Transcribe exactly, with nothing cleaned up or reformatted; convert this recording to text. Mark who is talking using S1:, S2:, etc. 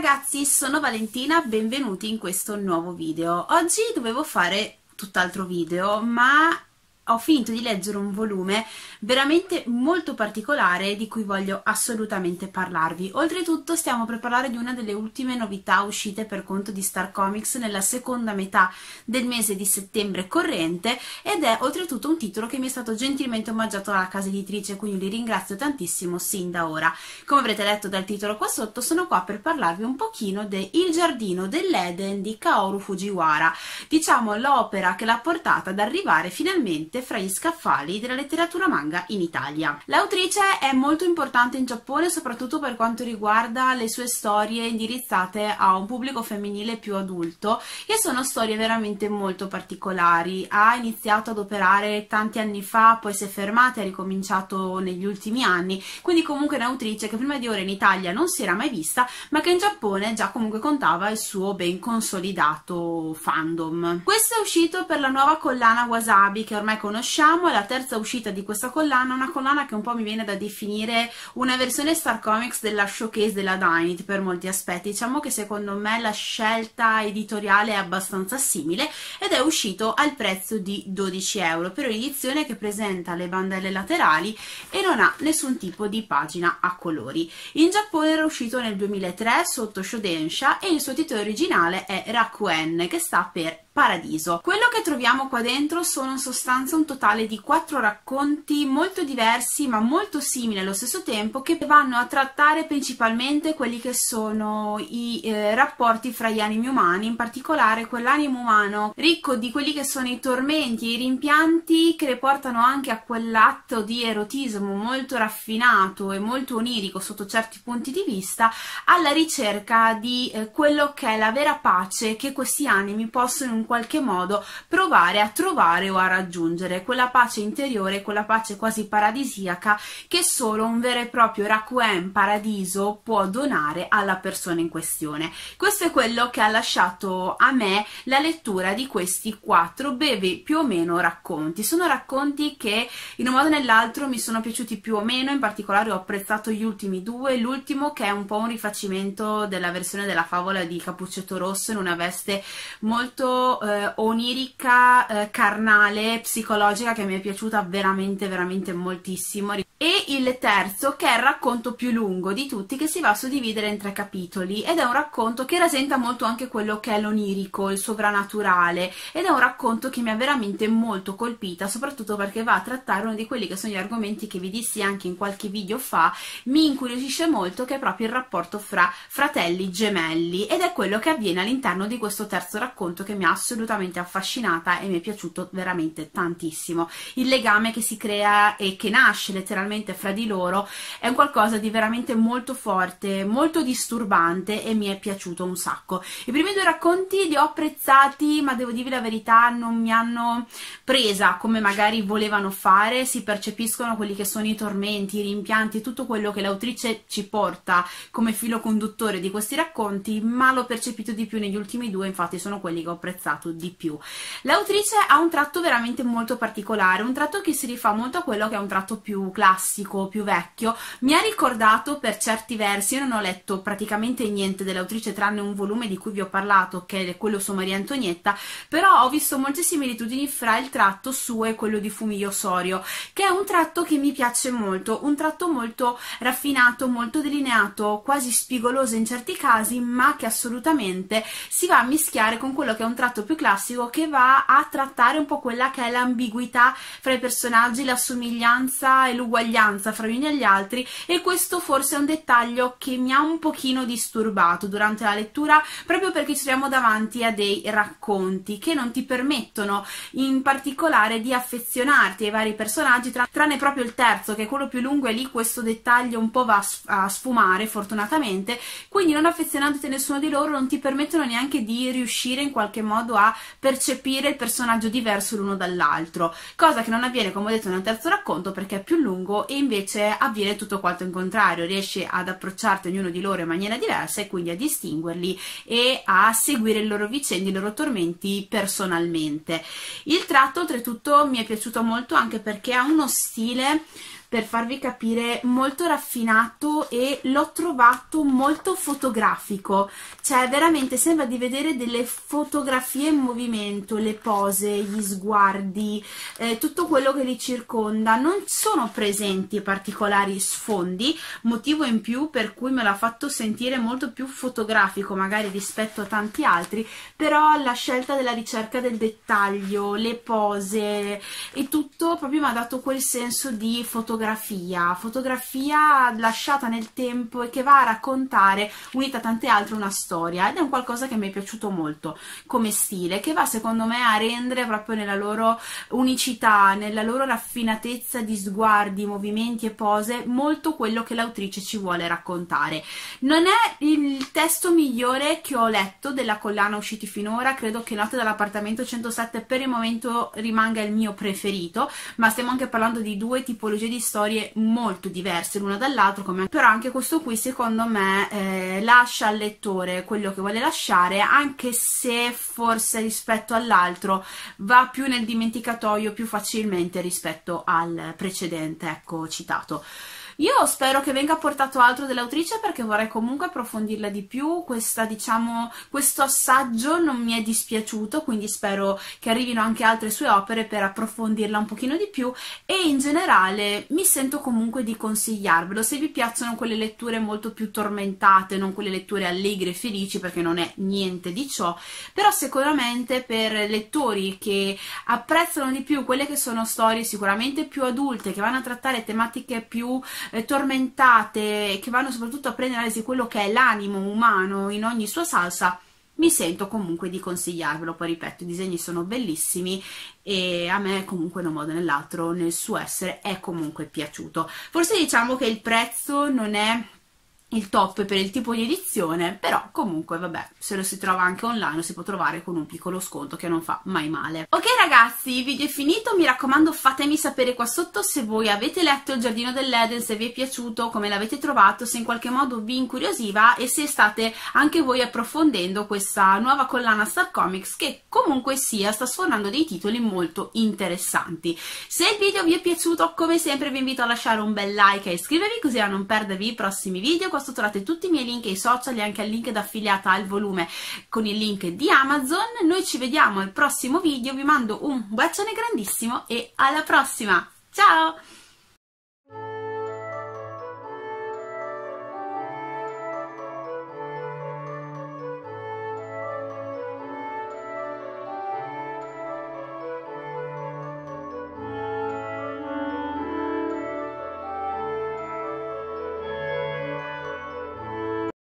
S1: ragazzi, sono Valentina, benvenuti in questo nuovo video. Oggi dovevo fare tutt'altro video, ma ho finito di leggere un volume veramente molto particolare di cui voglio assolutamente parlarvi. Oltretutto stiamo per parlare di una delle ultime novità uscite per conto di Star Comics nella seconda metà del mese di settembre corrente, ed è oltretutto un titolo che mi è stato gentilmente omaggiato dalla casa editrice, quindi li ringrazio tantissimo sin da ora. Come avrete letto dal titolo qua sotto, sono qua per parlarvi un pochino de Il giardino dell'Eden di Kaoru Fujiwara, diciamo l'opera che l'ha portata ad arrivare finalmente fra gli scaffali della letteratura manga in Italia. L'autrice è molto importante in Giappone, soprattutto per quanto riguarda le sue storie indirizzate a un pubblico femminile più adulto, che sono storie veramente molto particolari. Ha iniziato ad operare tanti anni fa, poi si è fermata e ha ricominciato negli ultimi anni, quindi comunque è un'autrice che prima di ora in Italia non si era mai vista, ma che in Giappone già comunque contava il suo ben consolidato fandom. Questo è uscito per la nuova collana Wasabi, che ormai conosciamo, è la terza uscita di questa collana, una collana che un po' mi viene da definire una versione Star Comics della Showcase della Dynamite per molti aspetti. Diciamo che secondo me la scelta editoriale è abbastanza simile ed è uscito al prezzo di dodici euro per un'edizione che presenta le bandelle laterali e non ha nessun tipo di pagina a colori. In Giappone era uscito nel duemilatré sotto Shodensha e il suo titolo originale è Rakuen, che sta per Paradiso. Quello che troviamo qua dentro sono in sostanza un totale di quattro racconti molto diversi ma molto simili allo stesso tempo, che vanno a trattare principalmente quelli che sono i eh, rapporti fra gli animi umani, in particolare quell'animo umano ricco di quelli che sono i tormenti e i rimpianti che le portano anche a quell'atto di erotismo molto raffinato e molto onirico sotto certi punti di vista, alla ricerca di eh, quello che è la vera pace che questi animi possono in qualche modo provare a trovare o a raggiungere, quella pace interiore, quella pace quasi paradisiaca che solo un vero e proprio Rakuen, paradiso, può donare alla persona in questione. Questo è quello che ha lasciato a me la lettura di questi quattro brevi più o meno racconti. Sono racconti che in un modo o nell'altro mi sono piaciuti più o meno, in particolare ho apprezzato gli ultimi due, l'ultimo che è un po' un rifacimento della versione della favola di Cappuccetto Rosso in una veste molto Eh, onirica, eh, carnale, psicologica, che mi è piaciuta veramente veramente moltissimo. E il terzo, che è il racconto più lungo di tutti, che si va a suddividere in tre capitoli, ed è un racconto che rasenta molto anche quello che è l'onirico, il sovrannaturale, ed è un racconto che mi ha veramente molto colpita, soprattutto perché va a trattare uno di quelli che sono gli argomenti che vi dissi anche in qualche video fa, mi incuriosisce molto, che è proprio il rapporto fra fratelli gemelli, ed è quello che avviene all'interno di questo terzo racconto, che mi ha assolutamente affascinata e mi è piaciuto veramente tantissimo. Il legame che si crea e che nasce letteralmente fra di loro è un qualcosa di veramente molto forte, molto disturbante, e mi è piaciuto un sacco. I primi due racconti li ho apprezzati, ma devo dirvi la verità, non mi hanno presa come magari volevano fare. Si percepiscono quelli che sono i tormenti, i rimpianti, tutto quello che l'autrice ci porta come filo conduttore di questi racconti, ma l'ho percepito di più negli ultimi due, infatti sono quelli che ho apprezzato di più. L'autrice ha un tratto veramente molto particolare, un tratto che si rifà molto a quello che è un tratto più classico, più vecchio. Mi ha ricordato per certi versi, io non ho letto praticamente niente dell'autrice tranne un volume di cui vi ho parlato, che è quello su Maria Antonietta, però ho visto molte similitudini fra il tratto suo e quello di Fumio Osorio, che è un tratto che mi piace molto, un tratto molto raffinato, molto delineato, quasi spigoloso in certi casi, ma che assolutamente si va a mischiare con quello che è un tratto più classico, che va a trattare un po' quella che è l'ambiguità fra i personaggi, la somiglianza e l'uguaglianza fra gli uni e gli altri, e questo forse è un dettaglio che mi ha un pochino disturbato durante la lettura, proprio perché ci troviamo davanti a dei racconti che non ti permettono in particolare di affezionarti ai vari personaggi, tra tranne proprio il terzo, che è quello più lungo, e lì questo dettaglio un po' va a sfumare fortunatamente, quindi non affezionandoti a nessuno di loro non ti permettono neanche di riuscire in qualche modo a percepire il personaggio diverso l'uno dall'altro, cosa che non avviene, come ho detto, nel terzo racconto perché è più lungo, e invece avviene tutto quanto in contrario, riesci ad approcciarti ognuno di loro in maniera diversa e quindi a distinguerli e a seguire le loro vicende, i loro tormenti personalmente. Il tratto oltretutto mi è piaciuto molto anche perché ha uno stile per farvi capire, molto raffinato e l'ho trovato molto fotografico, cioè veramente sembra di vedere delle fotografie in movimento, le pose, gli sguardi, eh, tutto quello che li circonda. Non sono presenti particolari sfondi, motivo in più per cui me l'ha fatto sentire molto più fotografico magari rispetto a tanti altri, però la scelta della ricerca del dettaglio, le pose e tutto proprio mi ha dato quel senso di fotografia, fotografia lasciata nel tempo e che va a raccontare, unita a tante altre, una storia, ed è un qualcosa che mi è piaciuto molto come stile, che va secondo me a rendere proprio nella loro unicità, nella loro raffinatezza di sguardi, movimenti e pose, molto quello che l'autrice ci vuole raccontare. Non è il testo migliore che ho letto della collana usciti finora, credo che Notte dall'appartamento centosette per il momento rimanga il mio preferito, ma stiamo anche parlando di due tipologie di storie molto diverse l'una dall'altra, come... però anche questo qui secondo me eh, lascia al lettore quello che vuole lasciare, anche se forse rispetto all'altro va più nel dimenticatoio più facilmente rispetto al precedente, ecco, citato. Io spero che venga portato altro dell'autrice, perché vorrei comunque approfondirla di più. Questa, diciamo, questo assaggio non mi è dispiaciuto, quindi spero che arrivino anche altre sue opere per approfondirla un pochino di più, e in generale mi sento comunque di consigliarvelo se vi piacciono quelle letture molto più tormentate, non quelle letture allegre e felici, perché non è niente di ciò, però sicuramente per lettori che apprezzano di più quelle che sono storie sicuramente più adulte, che vanno a trattare tematiche più Eh, tormentate, che vanno soprattutto a prendere analisi quello che è l'animo umano in ogni sua salsa, mi sento comunque di consigliarvelo. Poi ripeto, i disegni sono bellissimi e a me comunque in un modo o nell'altro, nel suo essere, è comunque piaciuto. Forse diciamo che il prezzo non è il top per il tipo di edizione, però comunque vabbè, se lo si trova anche online lo si può trovare con un piccolo sconto che non fa mai male. Ok ragazzi, il video è finito, mi raccomando fatemi sapere qua sotto se voi avete letto Il giardino dell'Eden, se vi è piaciuto, come l'avete trovato, se in qualche modo vi incuriosiva e se state anche voi approfondendo questa nuova collana Star Comics, che comunque sia sta sfornando dei titoli molto interessanti. Se il video vi è piaciuto, come sempre vi invito a lasciare un bel like e iscrivervi così da non perdervi i prossimi video. Qua sotto trovate tutti i miei link e i social e anche il link d'affiliata al volume con il link di Amazon. Noi ci vediamo al prossimo video, vi mando un bacione grandissimo e alla prossima, ciao!